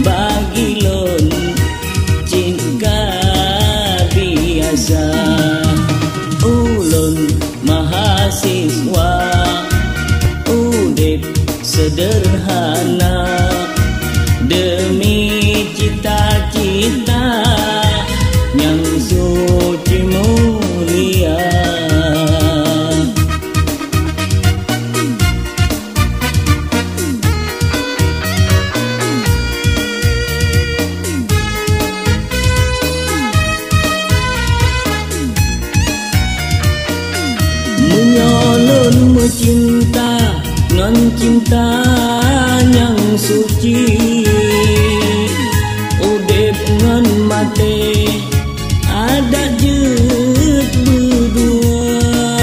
bagi lon jika biasa. Ulun mahasiswa udip sederhana demi cita-cita yang suci mulia. Menyolon mencinta ngan cinta yang suci, udip ngan mate ada jet berdua.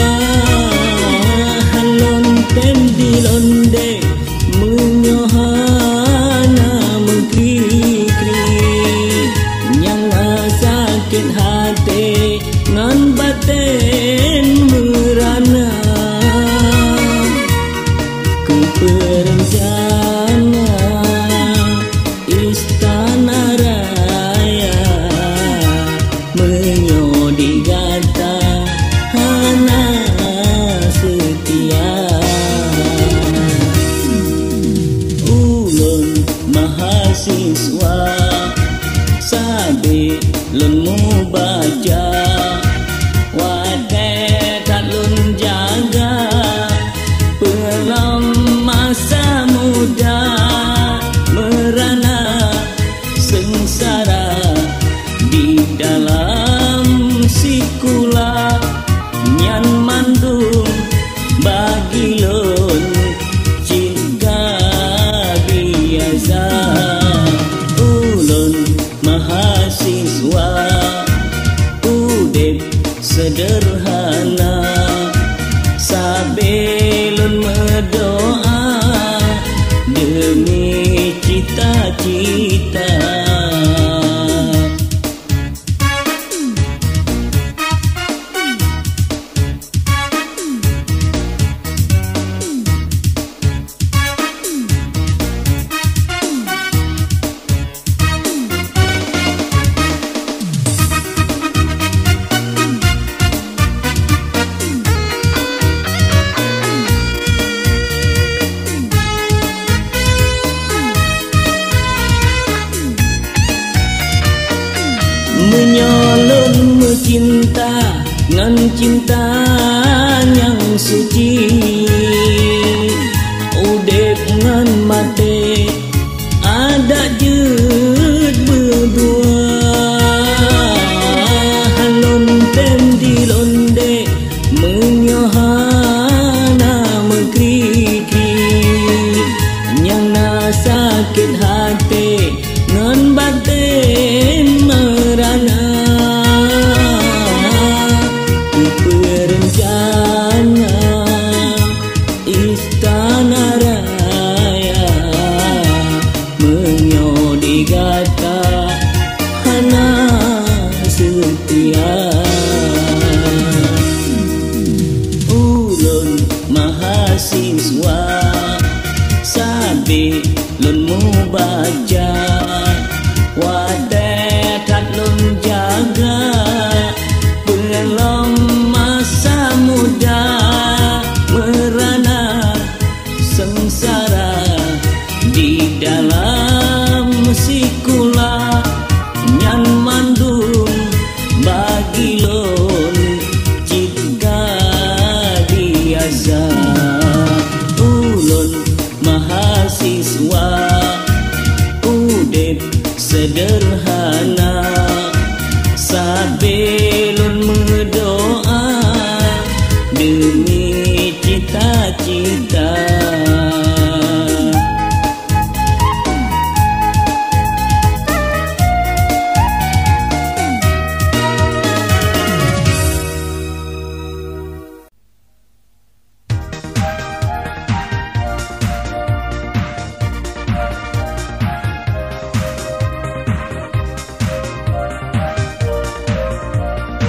Halon tendi londe menyohana mengkri-kri yang sakit hati ngan batin merana. Ku berencana istana raya menyodi gata hana setia. Ulun mahasiswa sabe lun mu baca wate kalun jaga pelam masa muda merana sengsara di dalam sikula nyan mandung bagi lon jika biasa. Ulun mahasiswa udip sederhana sabelun berdoa demi cita-cita. Menyolon mencinta ngan cinta yang suci, udip ngan mate ada jet berdua. Halon tendi londe menyohana mengkri-kri yang sakit hati ngan batin merana. Ku berencana istana raya menyodi gata hana setia. Ulun mahasiswa sabe lun mu baca wate lun jaga belum masa muda merana sengsara di dalam sikula nyan mandung bagi lon jika biasa. Ulun mahasiswa udip sederhana sabelun berdoa demi cita-cita.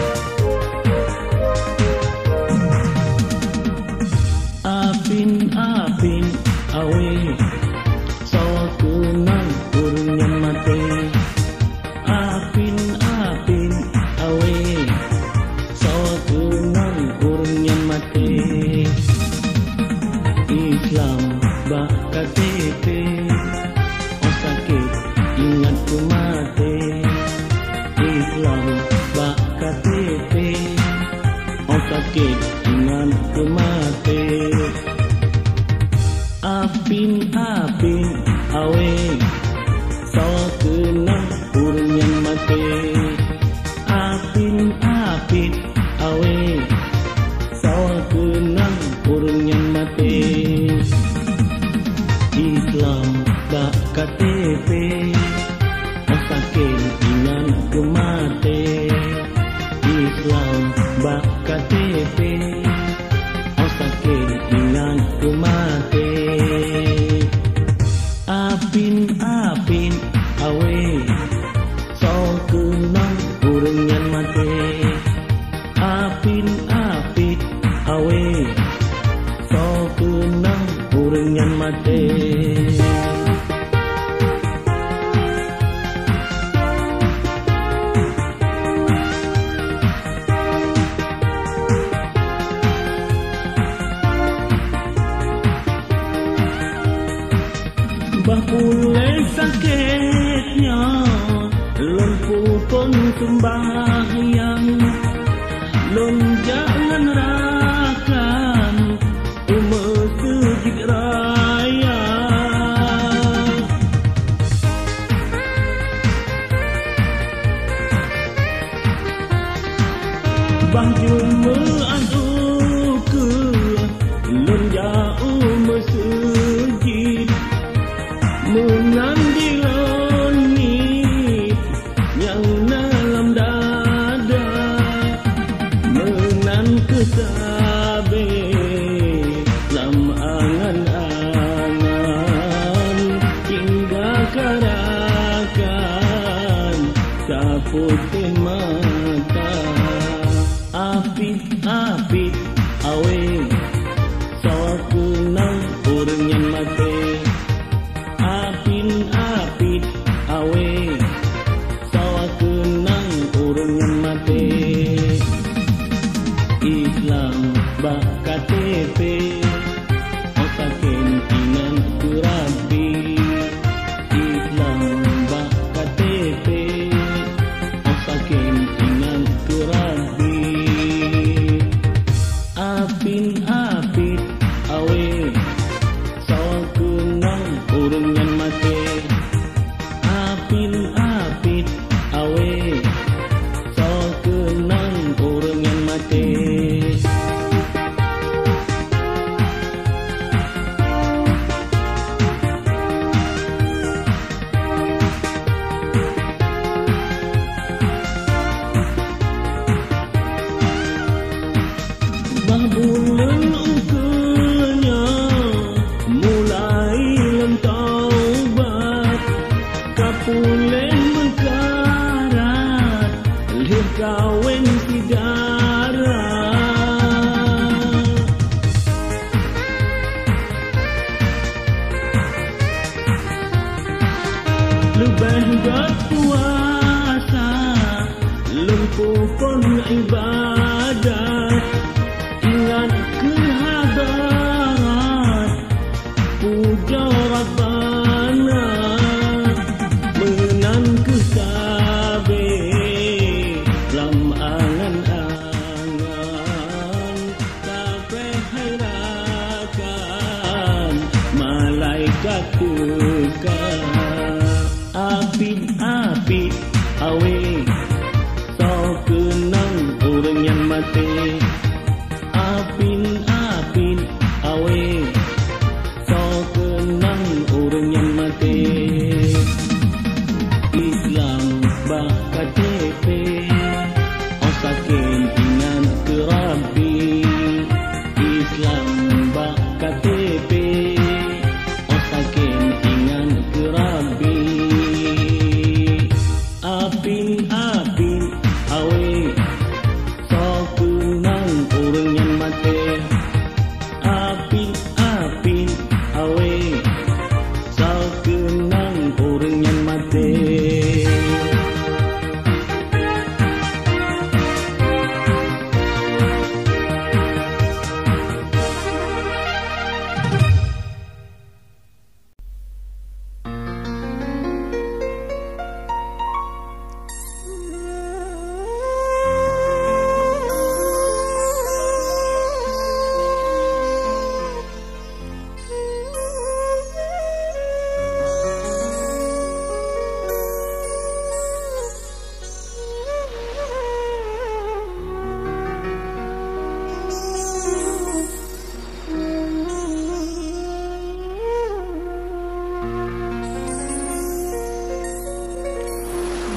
Apin mate apin awe so kenang urunyan mate Islam bak KTP oh sakit ingat ku mate Islam bak KTP oh sakit ingat ku mate apin awe so kenang urunyan mate apin awe so kenang urunyan mate Islam bak KTP oh sakit ingat ku mate Islam bak KTP oh sakit ingat ku mate apin awe so kenang urunyan mate apin awe so kenang urunyan mate Bahulai sakitnya lumpuh pun sembahyang lun jangan rakan masjid raya bang cuma aduk ke lun jauh masjid mengambil langit yang dalam dada menan kesabe lam angan-angan hingga karakan saputih mata apit awe so kenang urunyan mate apin awe so kenang urunyan mate Islam bak KTP oh sakin inan kurabi Islam bak KTP oh sakin inan kurabi apin awe so kenang urunyan mate apin awe so kenang urunyan mate bulan ukenya mulai lentaubat kapulen mengkarat lih kawin tidara lebih berpuasa lumpuh pun ibadat ingat kehadaran puja Rabbana menan kesabe lam angan-angan sampai harakan malaikat tukar apit awe so kenang urunyan mate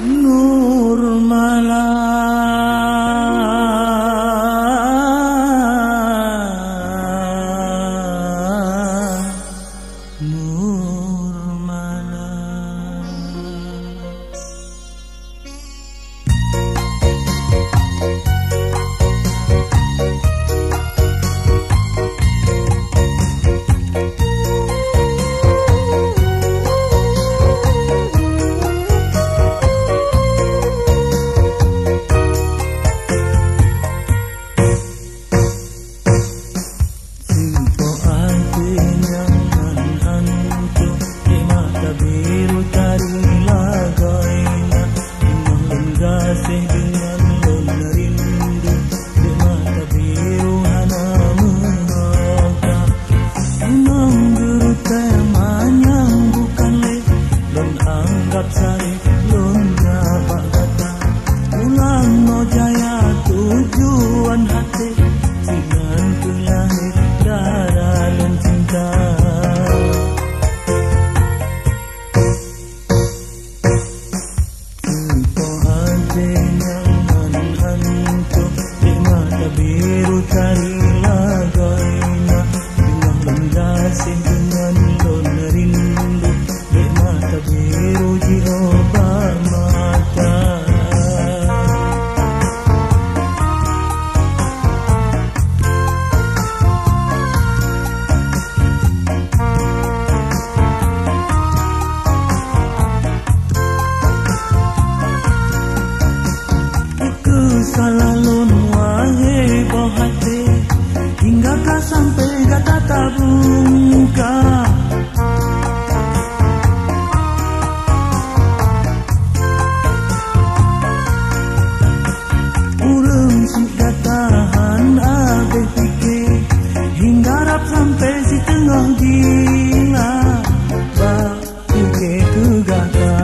Nurmala Nurmala tujuan hati dengan kelahir darah dan cinta. Sipo ade nyaman hantu di mata biru carilah goina dengan menggasih dengan lon rindu di mata biru jiwa mata. Salalun wahai bohate hingga kau sampai kata tak buka. Urang si katahan abe fikir hingga rap sampai si tengah gila bak fikir kegata.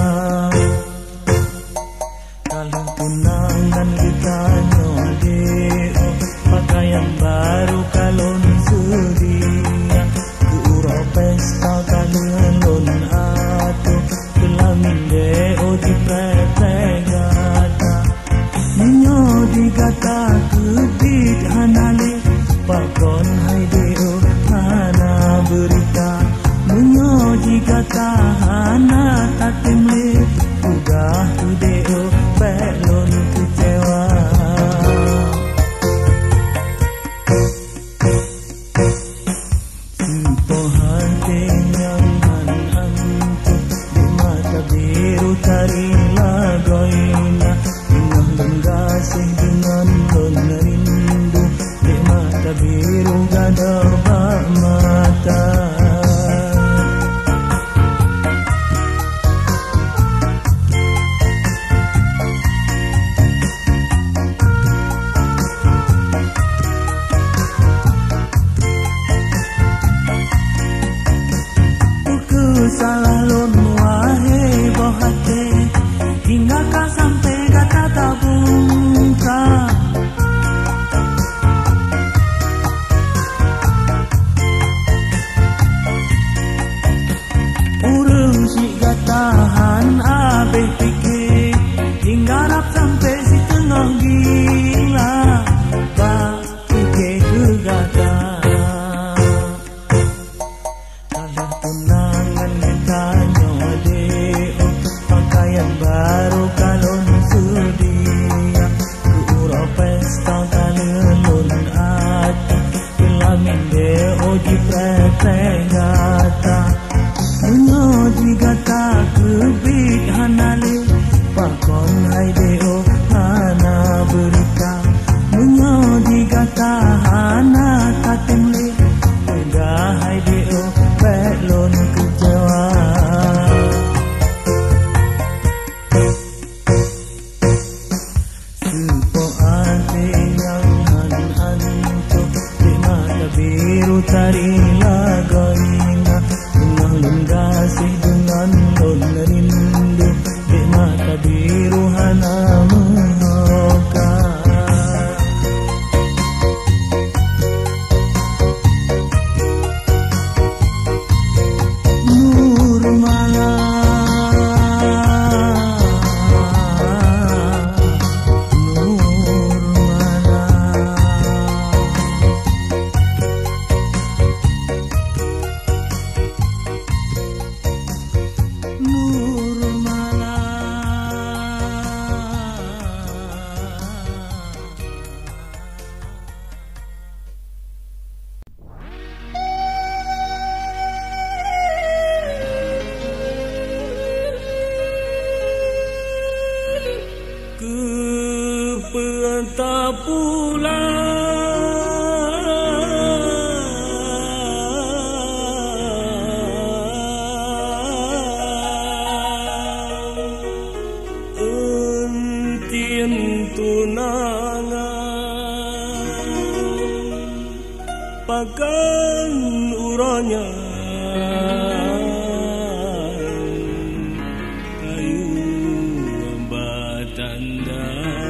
Kalau tunang dan ditanya deo pakaian baru kalau sedia ke urau pesta kalon atau kelamin deo di pretegata minyo digata kebit hanale pakon hai deo hana berita minyo digata hana tatemle udah tu deo belon kecewa. Sipo hati nyaman hantu di mata biru carilah goina dengan menggasih dengan lon rindu di mata biru gada bak mata. Salalun wahai bohate hingga kau sampai Pakan uranya kayu batanda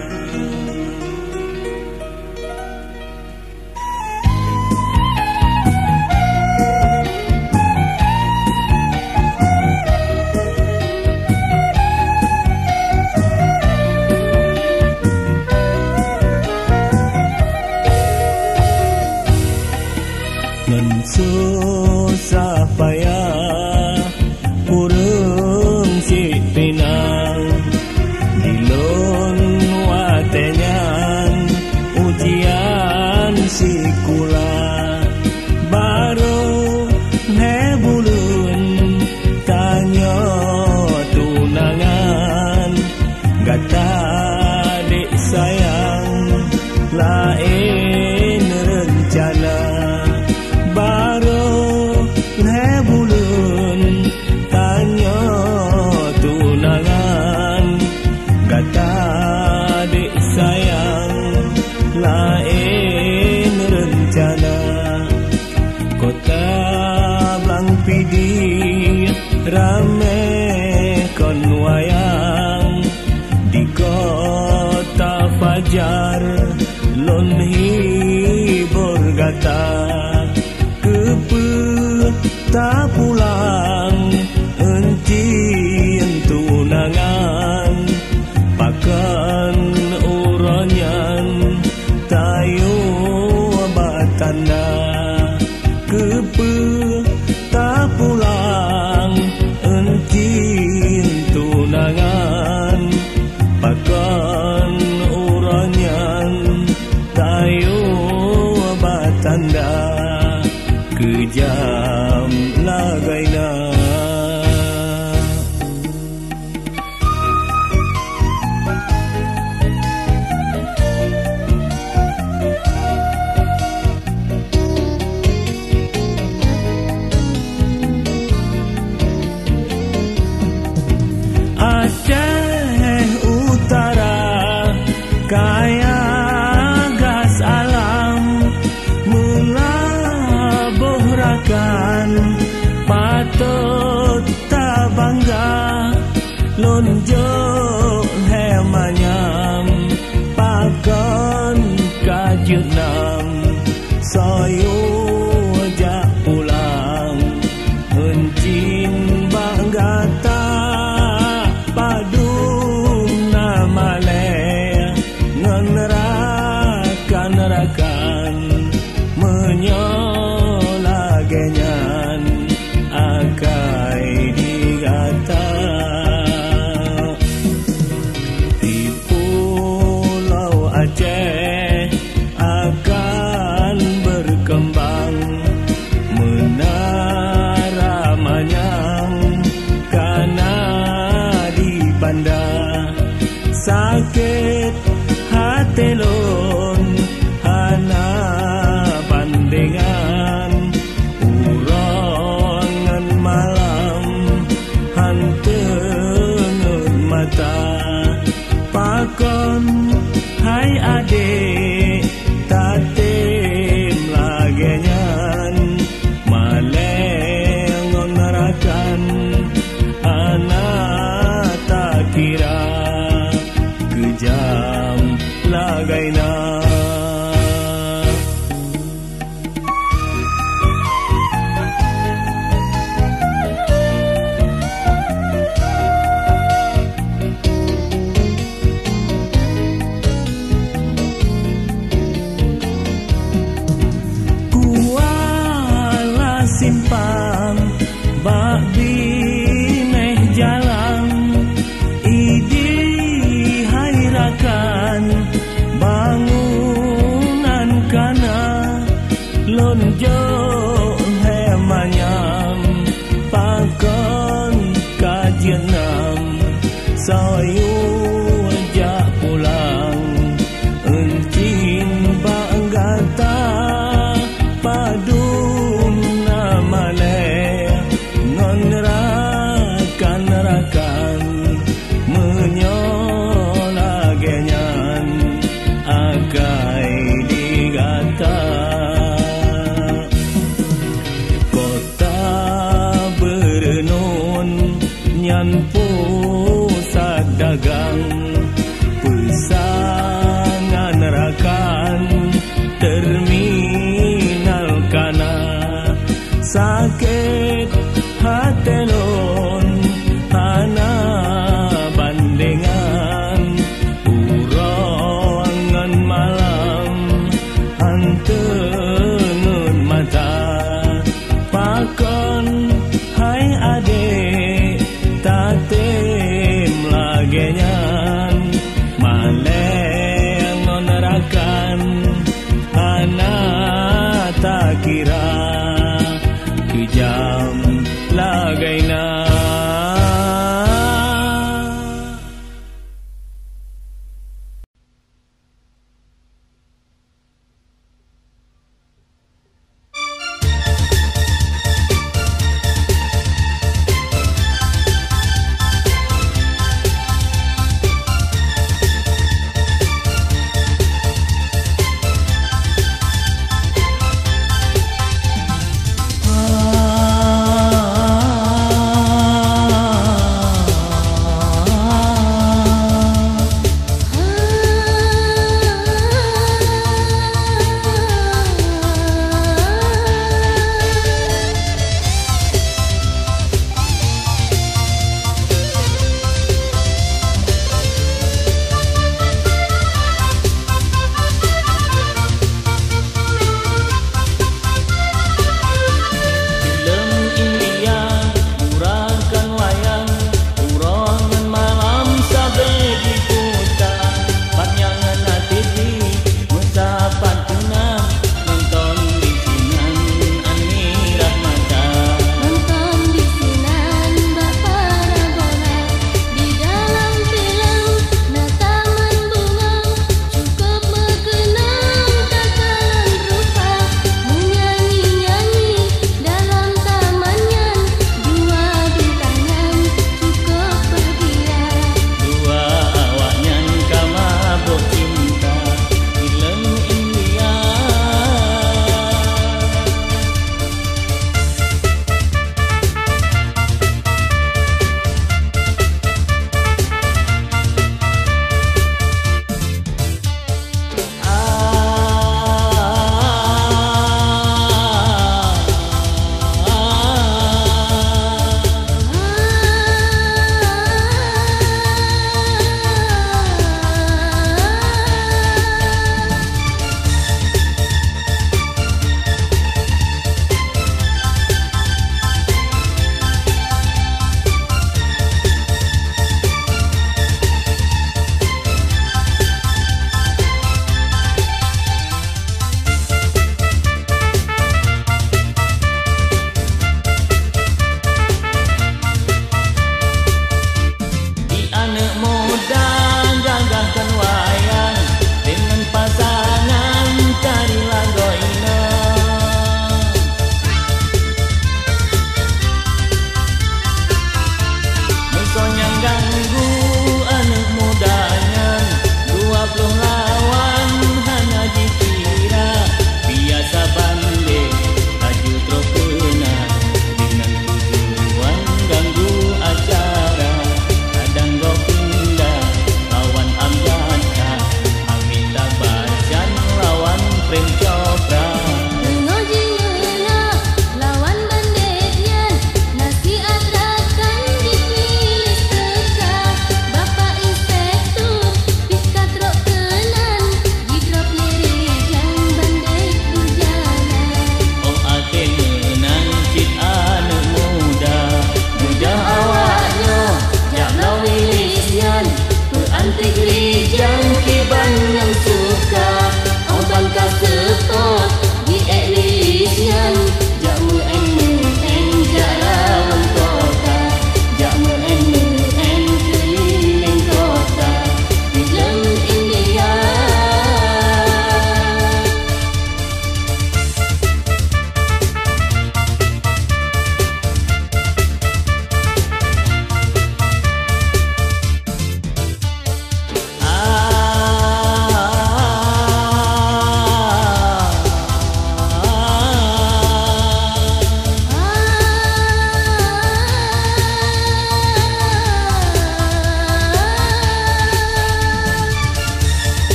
susah payah kurung si pinang dilon watenyan ujian si kula baru nebulun tanya tunangan gata dek sayang lain rencana baru nebulun tanya tunangan kata adik sayang lain rencana kota blang pidi rame kon wayang di kota fajar lon hibur gata tak pulang encin tunangan pakan uranyan tayu batanda kepe tak pulang encin tunangan pakan uranyan tayu batanda kejam lagaina Aceh Utara kaya gas alam melabuhrakan patut tak bangga lonjo hemanyam pakan kajunam soyo jak pulang encin banggata padum namale ngenerakan menyolagenyan akai digata di Pulau Aceh akan berkembang menara manyang karena dipanda sakit hati lon hana pandengan urangan malam hantengen mata pakon hai adik tatim lagenyan malengon narakan anak tak kira kejam lagaina Kuala Simpang bak bineh jalan idi hairakan bangunan kana lonjo hemanyam pakon kajenam soyu jak dagang pesangan rakan terminal kana sakit hati non hana bandengan urangan malam hantenun mata pakon hai adik tatim lagenyan maleng nonerakan hana tak kira kejam lagaina.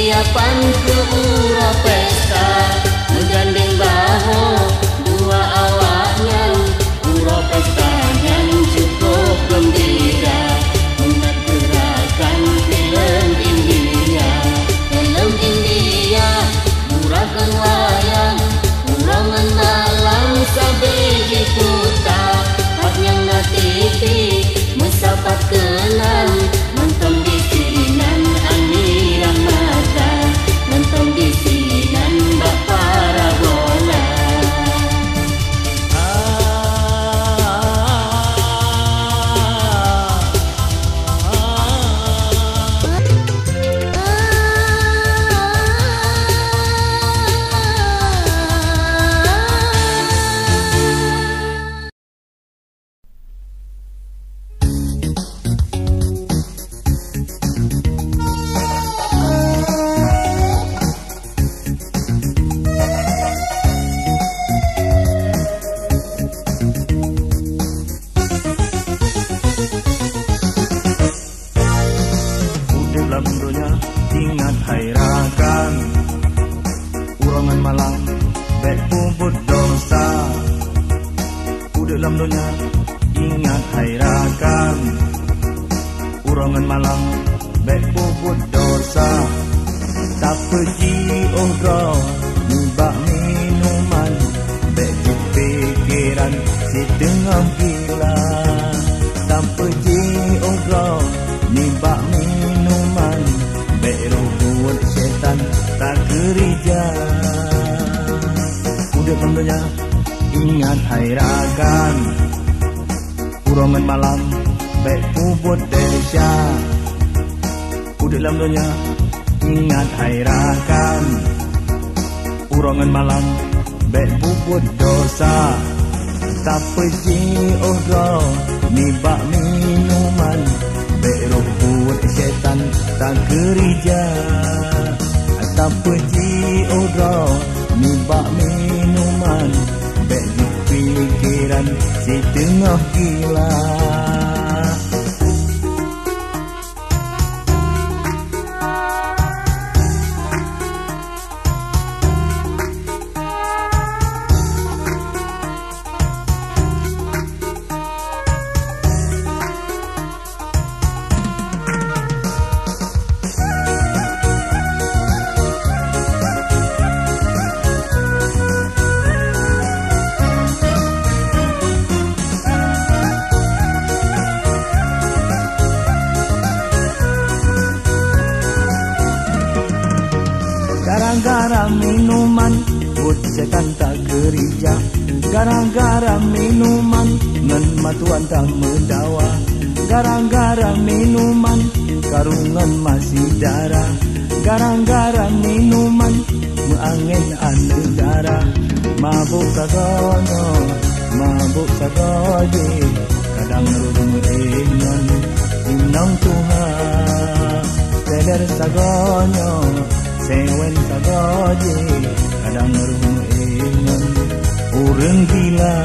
persiapan ke ura pesta, menggandeng bahu dua awaknya. Ura pesta yang cukup gembira, menegerakan film India. Film India, urakan wayang, urangan malam sabiji puta. Hak yang na TV, mesapat kenal, nonton di sinan Anirang Mata, nonton di sinan bak parabola. Dalam dunia ingat hai rakan, urangan malam baik puput dosa. Dalam dunia ingat hai rakan, urangan malam baik puput dosa. Tak pergi ogro nibak minuman, baik pikiran si tengah gila. Tak pergi ogro nibak minuman, baik buat setan tak kerja. Udah tentunya ingat hai rakan, urangan malam baik puput desa. Udah dalam dunia ingat hai rakan, urangan malam baik puput dosa. Tak pergi ogro nibak minuman, baik buat setan tak kerja. Tak pergi ogro nibak minuman, baik pikiran si tengah gila. Gara-gara minuman, buat setan tak kerja. Gara-gara minuman, ngan matuan tak mendawa. Gara-gara minuman, karungan masih darah. Gara-gara minuman, meangin negara. Mabuk sagono, mabuk sagoje, kadang rudung ingon, inang Tuhan. Seder sagono, sewen sagoje, kadang rudung ingon, urang gila.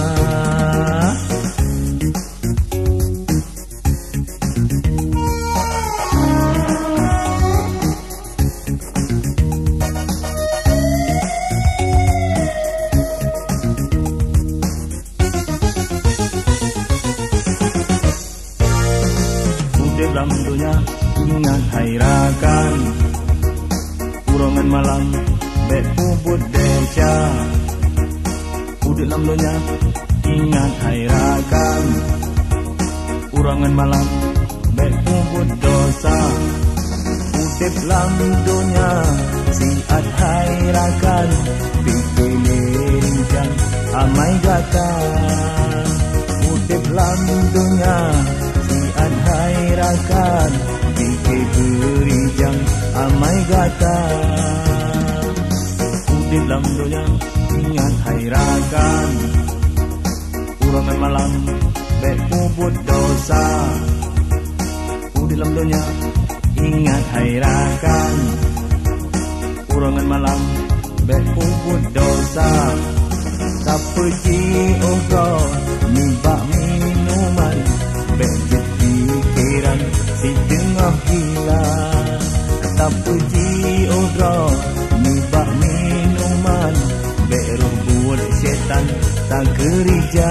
Dalam dunia ingat hai rakan, urangan malam baik puput desa. Dalam dunia ingat hai rakan, urangan malam baik puput dosa. Dalam dunia siat hai rakan, pikir rincang amai gata. Dalam dunia siat hai rakan, pikir berijang amai gata. Dalam dunia ingat hai rakan, urangan malam baik puput dosa. Dalam dunia ingat hai rakan, urangan malam baik puput dosa. Tak pergi ogro nibak minuman, baik pikiran si tengah gila. Tak pergi udra nibak minuman beru buat setan tak kerja.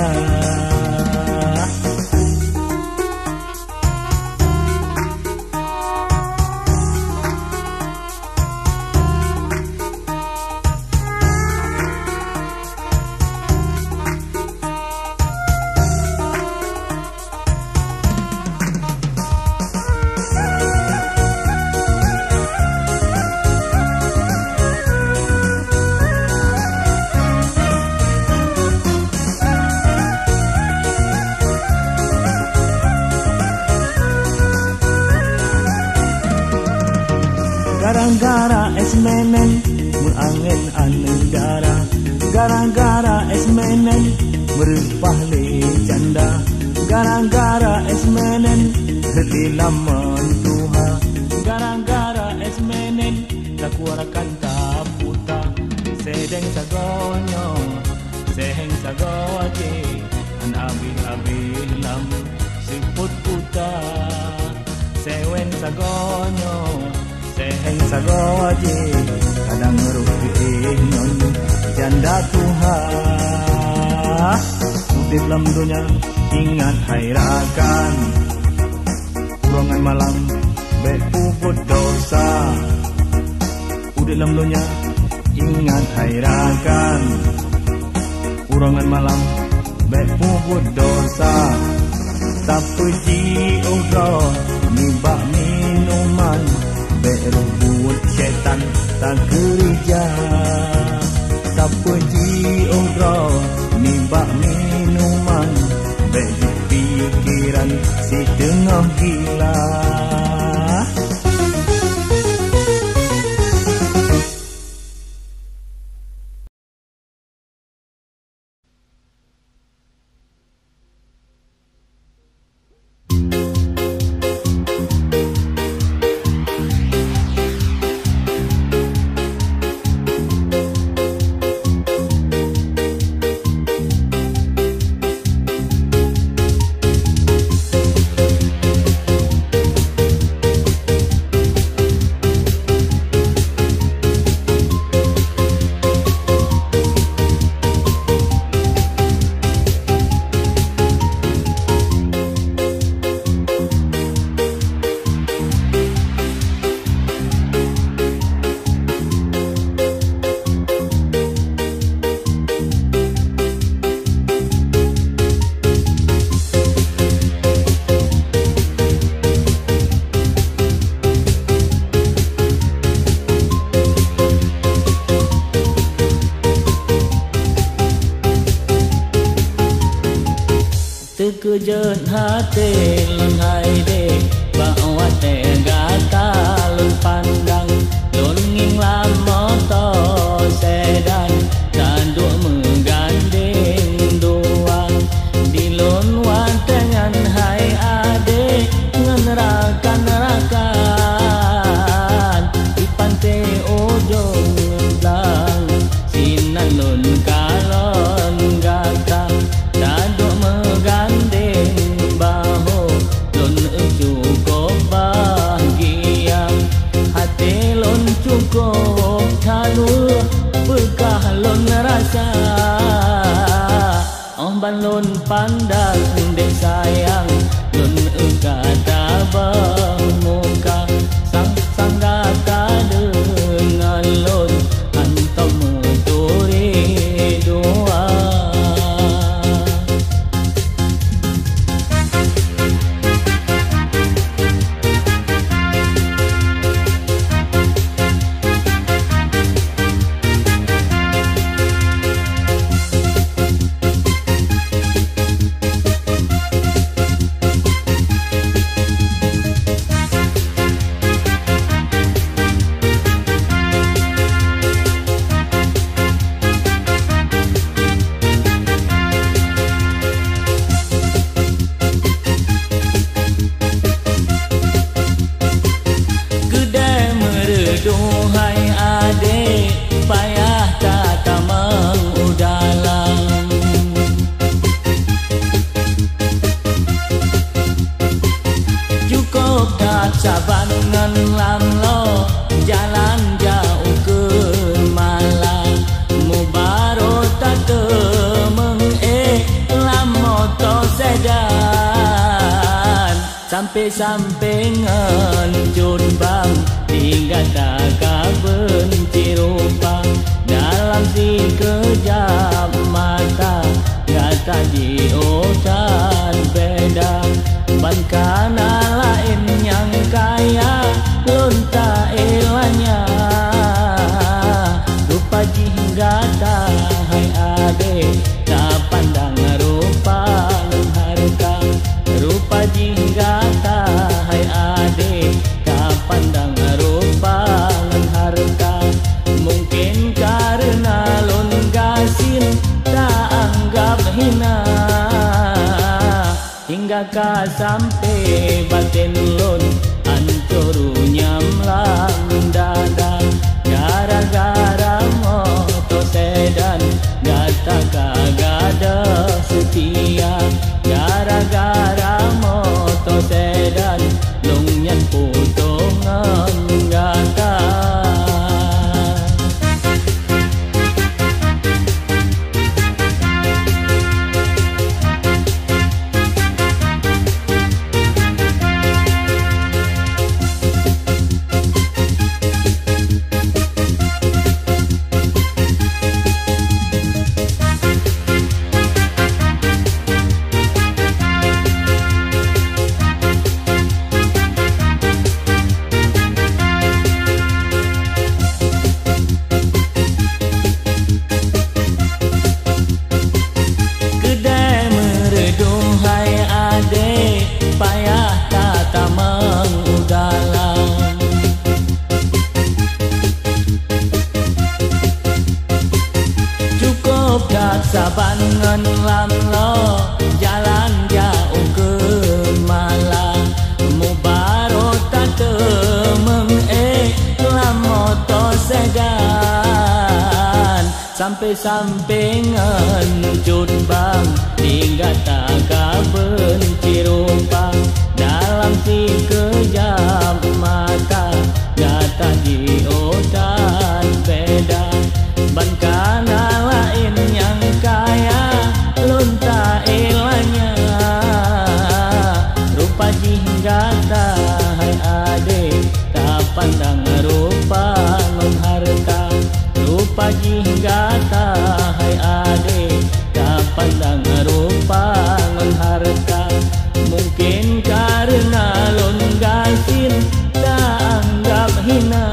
Gara-gara es menen mengangin negara, gara-gara es menen merupah le janda, gara-gara es menen hati laman tuha, gara-gara es menen tak kuarakan tak puta, sedeng sagonyo seheng sagoje an abil-abil lam siput puta, sewen sagonyo seheng sagoje kadang merugi non janda Tuhan di dalam dunia ingat hairakan ruangan malam berpuput dosa di dalam dunia ingat hairakan ruangan malam berpuput dosa tak puji udra nibak minuman beru buat setan tak kerja, tak puji udra nibak minuman beru pikiran si tengah gila. Terkejut hati lon hai dek bawa tega talun pandang lon nging lama to sedan tanduk menggandeng doang di lon watengan hai adek ngenerakan di pantai ujung belang sinan lon kalon gatang tanduk gandeng bahu lon cukup bahagia hati lon cukup tanu bekah lon rasa omban lon pandang dek sayang lon kata muka sang kata dengan lon antam meturi doa. Duhai adik, payah tak mengudalang. Cukup tak sabar dengan lamlo, jalan jauh motor sedan sampai ngencur bang hingga tak benci rupa dalam si kejap mata kata di hutan beda ban kana lain yang kaya lonta elanya rupa jinggata hai ade tak pandang rupa harta rupa jinggata hai ade tak pandang rupa harta mungkin karena lon gasin tak anggap hina hingga ka sampai batin lon hancur nyamlang dada gara-gara motor sedan gata kagada setia gara-gara motor sedan lungyan putongan gata saban ngen lam lo jalan jauh ke Malang mubaro tante meng lam motor sedan sampai ngencur bang hingga tak benci rupa dalam si kejap mata gata di hutan beda ban kana lain yang kaya lonta elanya rupa jinggata hai ade tak pandang rupa non harta rupa jinggata hai ade tak pandang rupa non harta mungkin karena lon gasin tak anggap hina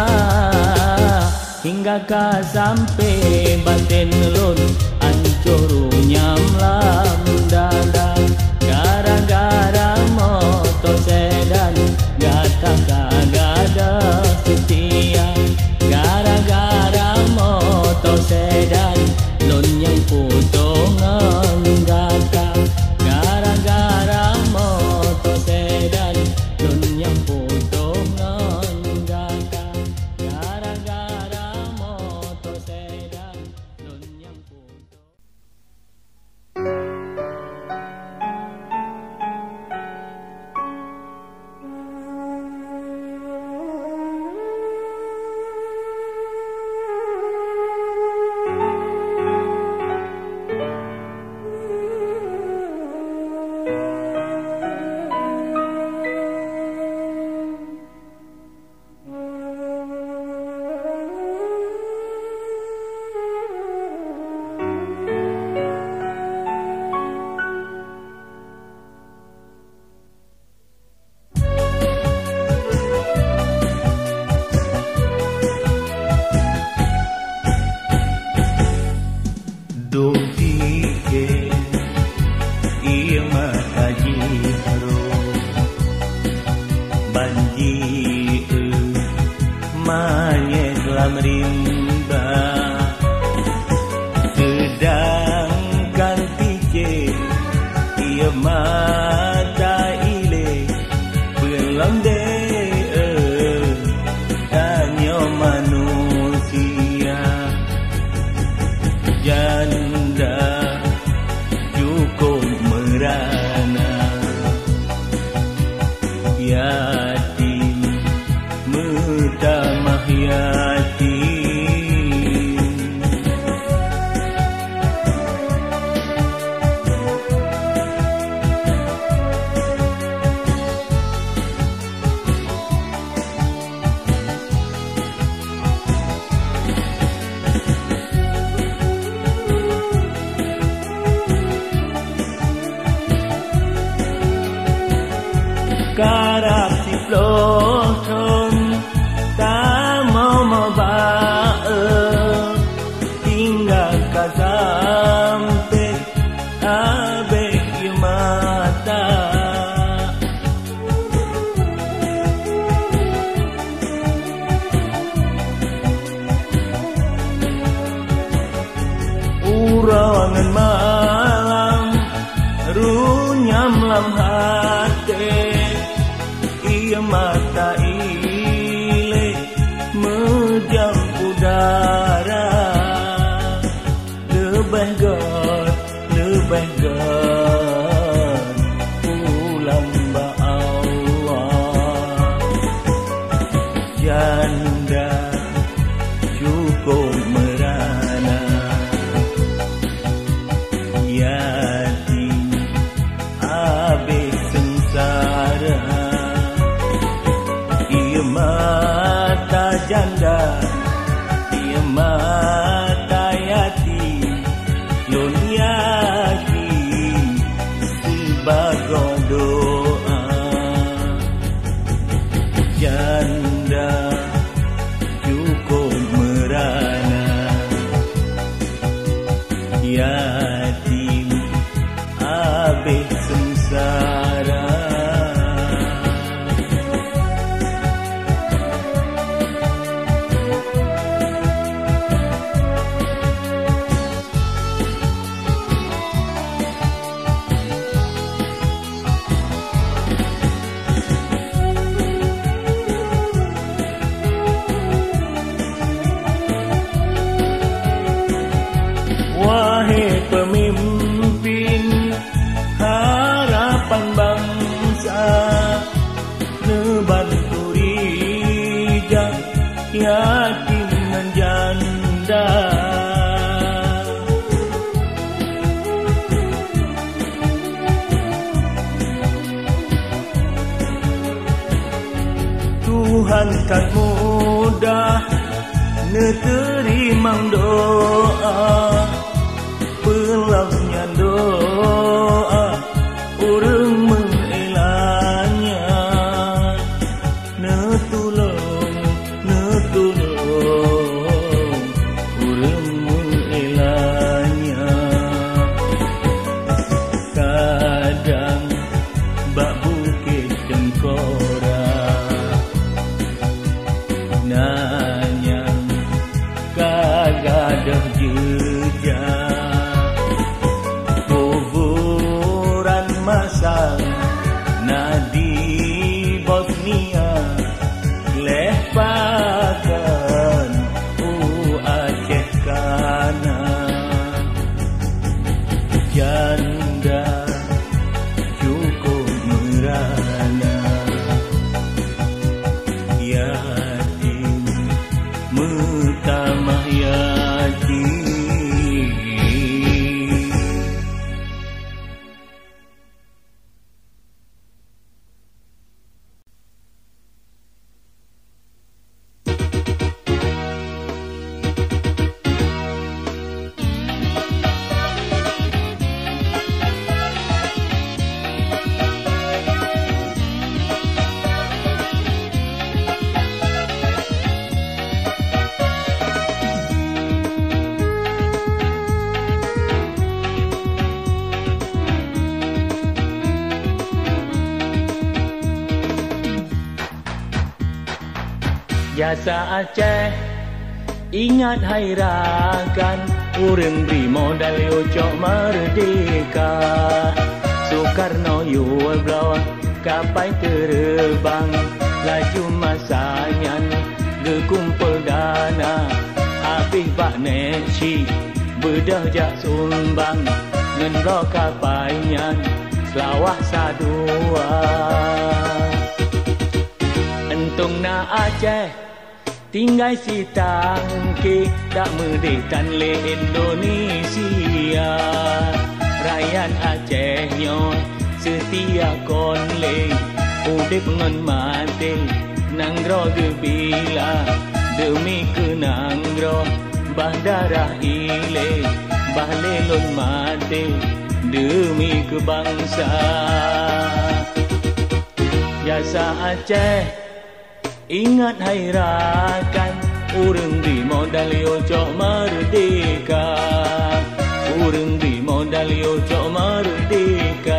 hingga ka sampai batin lon hancur nyamlam dada gara-gara motor sedan gata kagada setia gara-gara motor sedan lon yang putongan gata gara-gara motor sedan lon yang putongan gata gara-gara motor sedan lon yang putongan. Karap si ploton tak mau tinggal sampai abek mata. Urangan malam runyam lam hati, ia mata ile mejam udara. Lebih god pulang ba Allah. Janda cukup merana, yatim habis sengsara. Ia mata janda, ia mata yatim, lon yakin sebagai doa. Janda cukup merana, yatim habis sengsara. Wahai pemimpin harapan bangsa, nebantu rijal yatim dan janda. Tuhan kan mudah neterima doa, pelahnya doa urang mengelanya. Netulung urang mengelanya. Kadang bak bukit tengkora nanyang kagadah jejak. Kuburan masal nadi Bosnia lehpakan Aceh kana. Janda cukup merana, yatim mutamah yatim. Jasa Aceh ingat hai rakan, urang beri modal ucok merdeka. Soekarno yual belau kapai terbang, laju masanya gekumpul dana. Habis Pak Neci bedah jak sumbang, ngendro kapainya selawah sadua. Entung na Aceh tinggal si tangki, tak merdeka le Indonesia. Rakyat Aceh nyon setia konle, udip ngon mati nanggro gebila. Demi kenanggro bah darah ile, bah lelon mati demi kebangsa. Jasa Aceh ingat hai rakan, urang di modal cok merdeka, urang di modal cok merdeka.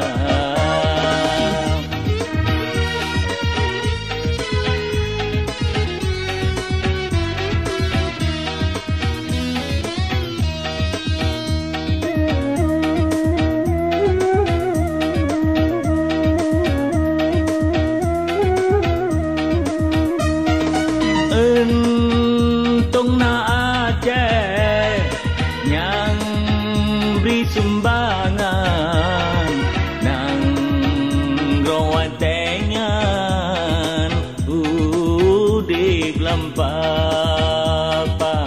Entong na Aceh yang beri sumbangan nang rawatengan udik lampapa.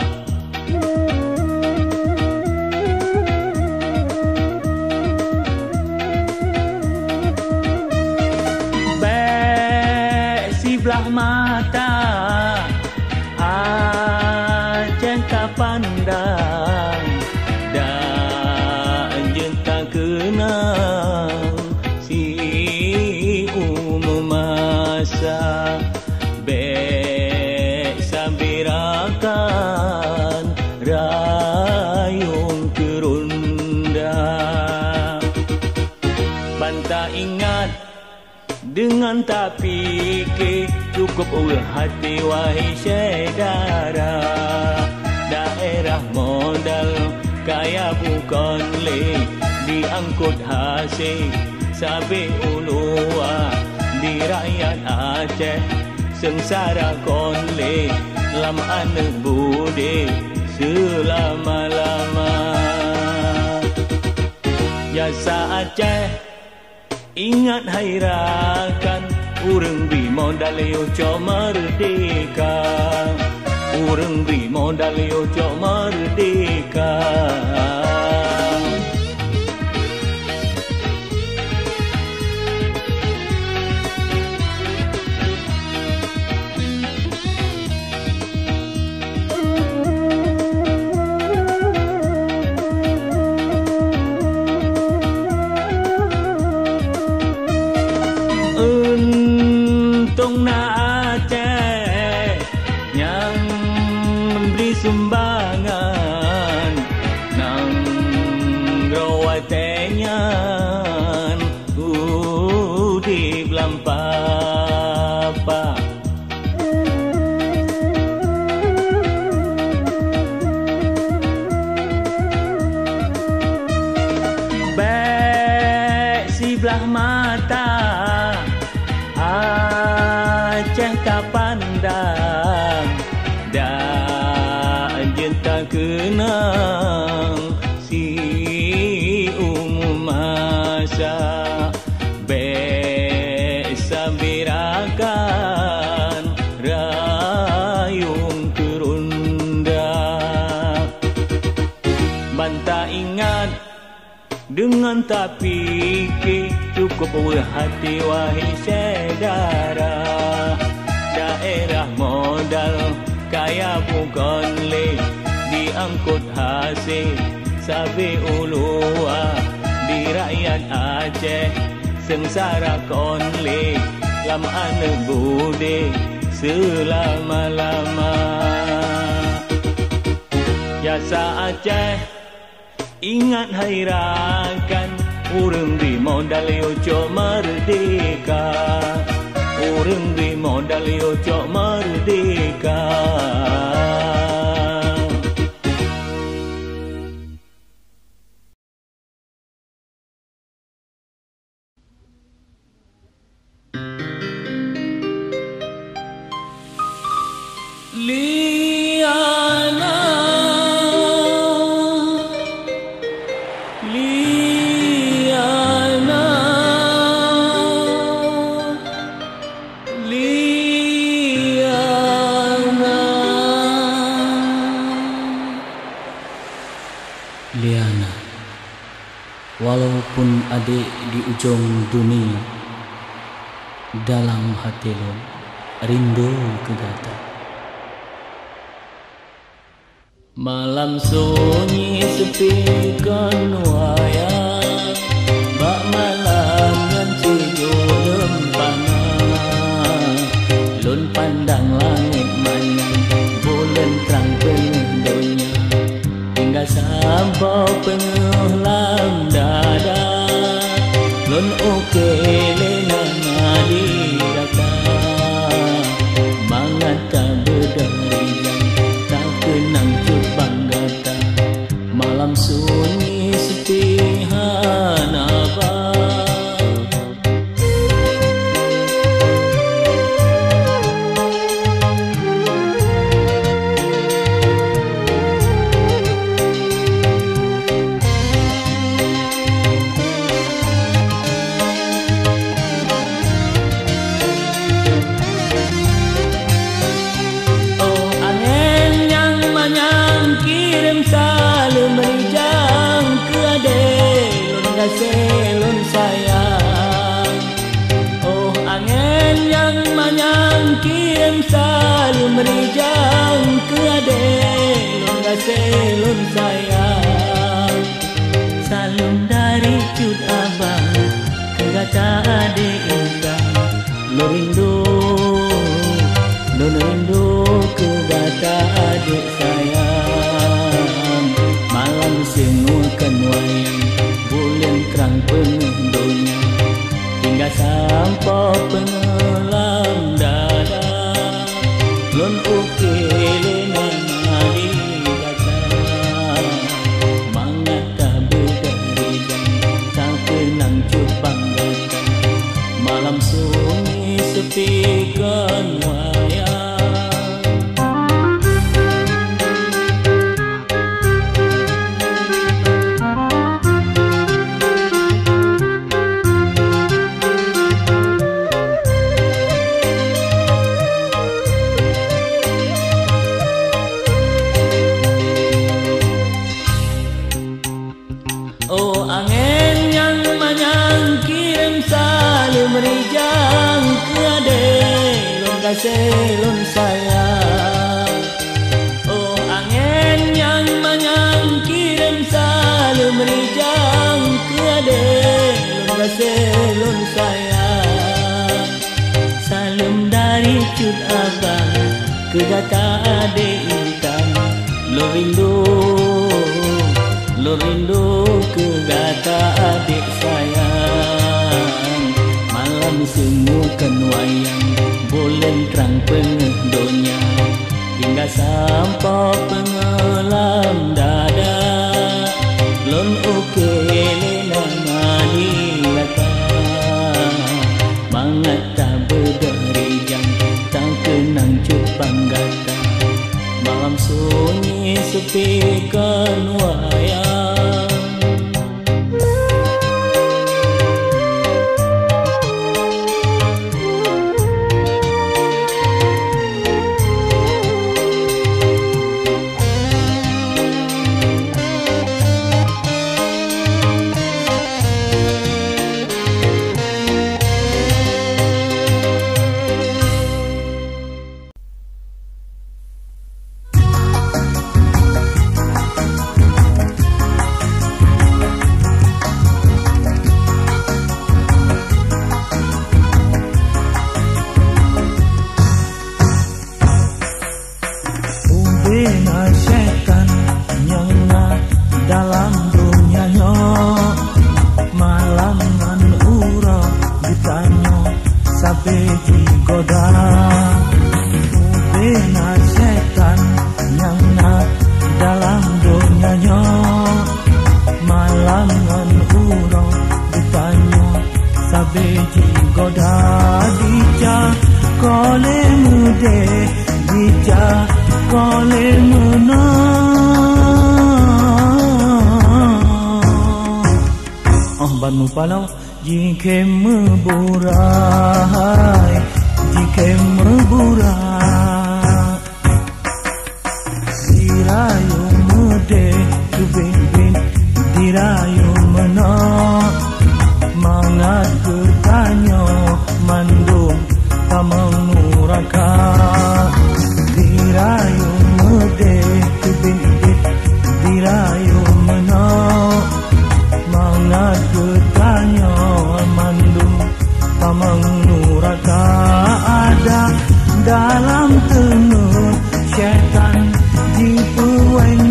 Bek si belah mata Aceh tak pandang dan jenta kenal si umum masa bek sabirakan rayung kerunda. Banta ingat dengan tak fikir cukup ulah hati wahai saudara. Daerah modal kaya bukan le diangkut hasil sabe ulua di rakyat Aceh sengsara konle lam anak bude selama-lama. Jasa Aceh ingat hai rakan, urang beri modal cok merdeka, urang beri modal cok merdeka. Entong na Aceh yang memberi sumbangan nang rawatengan udik lampapa. Bek si belah mata Aceh tak pandang dan jenta kenang si umum masa bek sabirakan rayung kerunda. Banta ingat dengan tak fikir cukup ulah hati wahai saudara. Daerah modal kaya bukan le diangkut hasil sabe ulua di rakyat Aceh sengsara konle lam anak bude selama-lama. Jasa Aceh ingat hai rakan, urang beri modal cok merdeka, urang beri modal cok merdeka. Liana Liana, walaupun adik di ujung dunia, dalam hati lo rindu kegata. Malam sunyi sepi kan wayang, bak malam ngan cium panas. kasih lun sayang. Oh angin yang menyangkim selalu merijang ke adik lun kasih lun sayang. Salam dari cut abang ke kata adik indah. Lo rindu ke kata adik sayang. Malam sengukan wayang bulan kerang pengendonya hingga sampai pengelam dada. Lon ukele nani kata mangata berdari dan tak kenang cupang gata. Malam sunyi sepikan wayang. Oh angin yang menyangkim selalu merijang ke adik lun kasih lun sayang. Oh angin yang menyangkim selalu merijang ke adik lun kasih lun sayang. Salam dari cut abang ke kata adik intan. Lo rindu ke kata adik sayang. Malam semukan wayang bulan terang pengendonya hingga sampai pengelam dada. Lon ukele nangani lata mangata berderijang tak kenang cupang gata. Malam sunyi sepikan wayang. Jika meburai, dirayu mude kubin dirayu menok mangat ketanyo mandung tamang nuraka. Dirayu mude kubin dirayu menok mangat ketanyo mandung tamang nuraka. Ada dalam tenut syaitan di pueng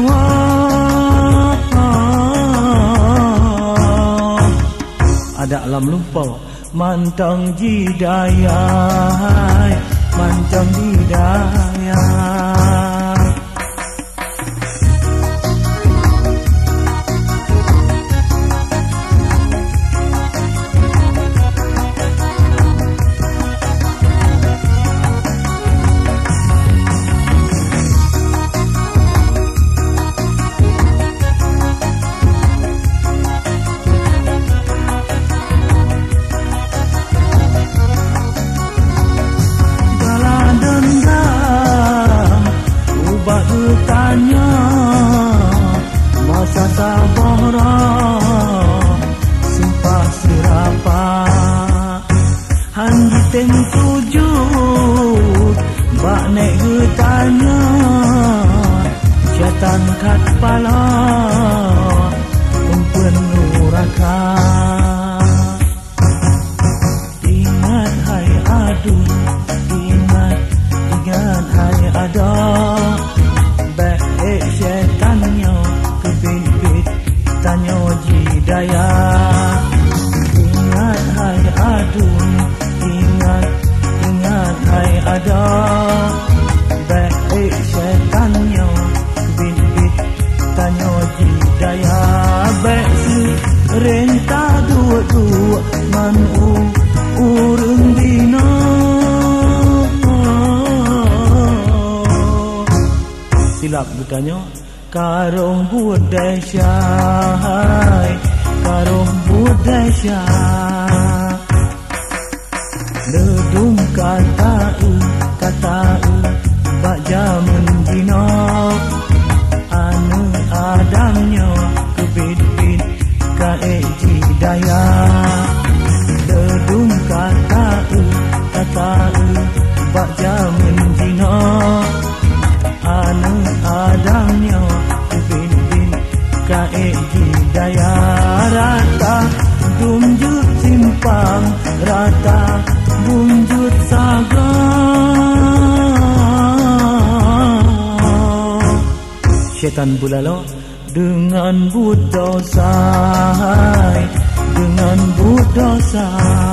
ada alam lupa mantang jidayai mantang jidayai. tem sujud bak nek hutanya syaitan kat pala penuh raka. Ingat hai adun, ingat hai ada baik syaitannya kebit-bit tanya jidaya. Ingat hai adun, ingat hai ada baik syaitannya kebit-bit tanya jidaya. Baik si rentah dua-dua man urung dino silap bertanya karong budaya syai karong budaya ledum kata bak jaman dino anu adamnya kebit-bit kae jidaya ledum kata bak jaman dino anu adamnya kebit-bit kae jidaya. Rata bunjut simpang rata bunjut saga syaitan bulalo dengan budosa dengan budosa.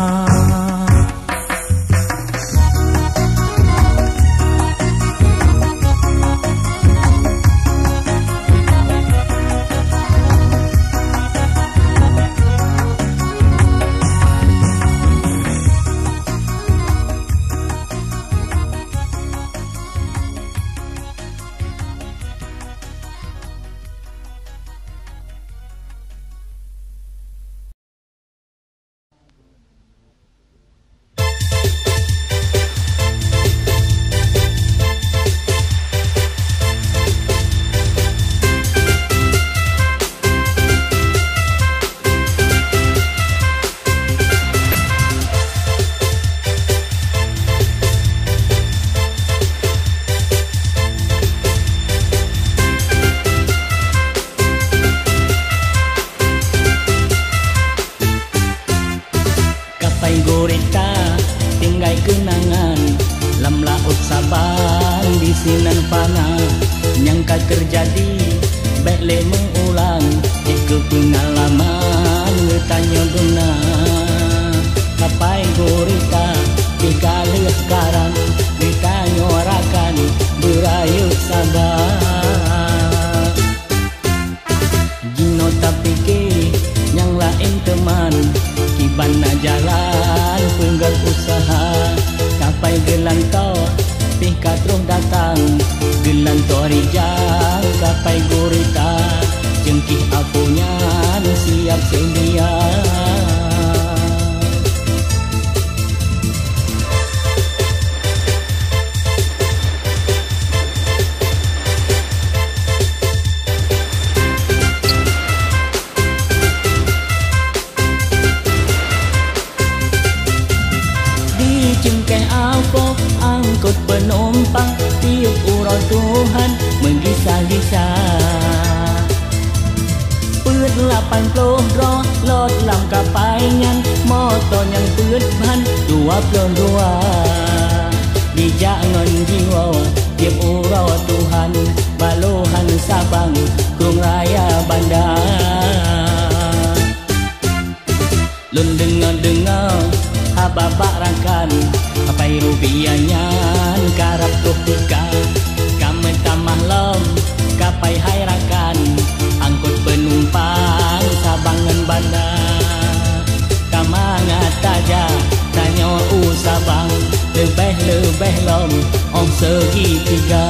Lebih lom om segitiga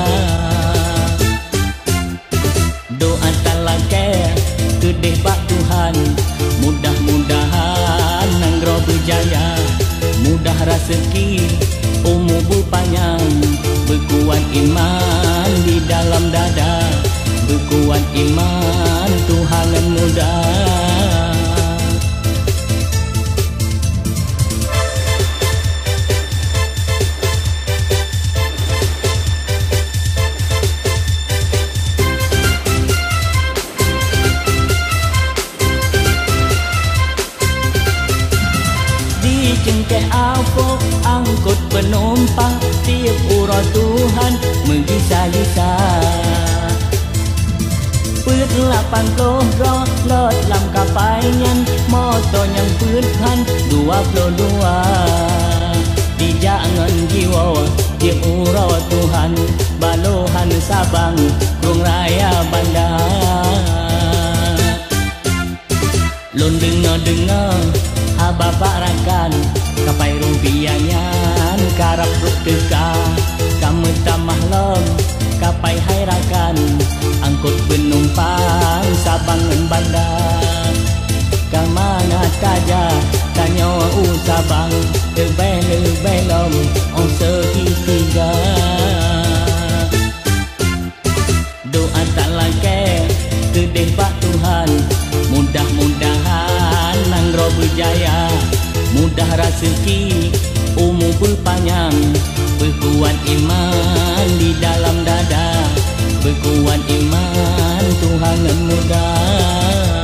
doa talake kedeh Pak Tuhan mudah-mudahan nanggro berjaya mudah rezeki umur panjang berkuat iman di dalam dada berkuat iman Tuhan mudah cengkeh afo angkut penumpang tiap urut Tuhan menggisa-gisa Pướt lapang kohro lot lam kapayan moto yang pướthan 22 di jangan jiwa tiap urut Tuhan balohan Sabang Kurung Raya Bandar Lon dengar Bapak rakan kapai rupiahnya karap ruk teka kamu tamah lom kapai hai rakan angkut penumpang Sabangan Bandar kamana taja tanya Sabang lebih lom on segitiga doa tak lagi kedeh Pak Tuhan mudah-mudahan Nanggro berjaya mudah rezeki umur berpanjang berkuat iman di dalam dada berkuat iman Tuhan mudah